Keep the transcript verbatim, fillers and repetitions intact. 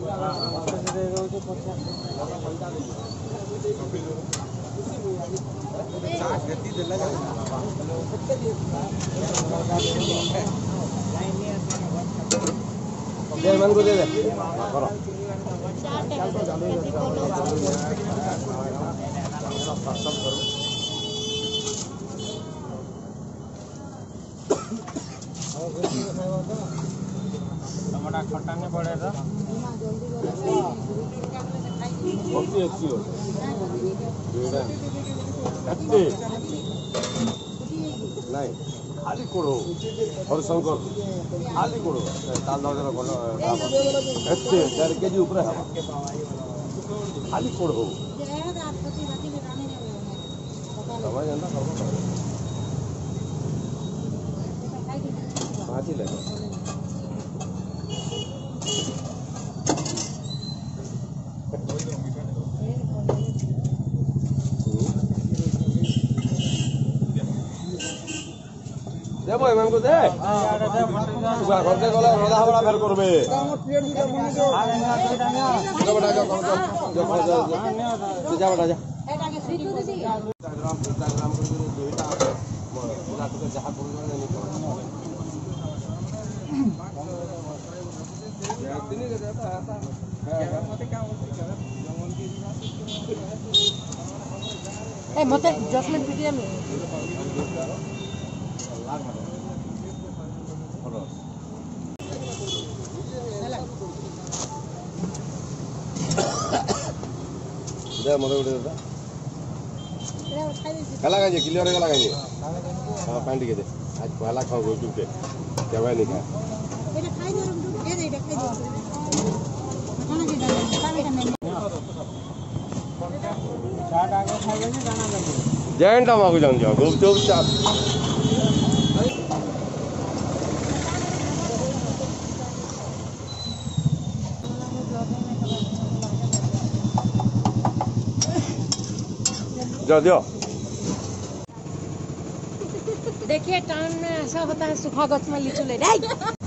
दे मन को दे दे करो सब करो टमाटर खट्टा नहीं पड़े तो ओके अच्छी हो बेड़ा अच्छे नहीं खाली कोड़ो और शंकर खाली कोड़ो ताल दाव जरा कोड़ो अच्छे चार केजी ऊपर है खाली कोड़ो समझ जानता खबर पाँच ही लगे दे भाई मैं को दे उगा करते गला रदा हबड़ा फेर करबे जो बड़ा जो कम जो जो जा बड़ा जा इंस्टाग्राम इंस्टाग्राम को दुईटा पूरा तो जहां कोन नहीं दिन के जाता आता है मते क्या होती है ए मते जसमिन पीटीएम दे मते उड़े दे कला गाजे क्लियर कला गाजे हां पानी के दे आज पहला खाओ गो चुके क्या भाई नहीं खा एटा खाई दे दे दे एटा खाई दे खाना के डाल खावे का नहीं चाट आगे खावे ने गाना लगे जैन टमा को जाऊं जा गुपचुप चाट जा दियो देखिए टाउन में ऐसा होता है सूखा गछ में लीचू ले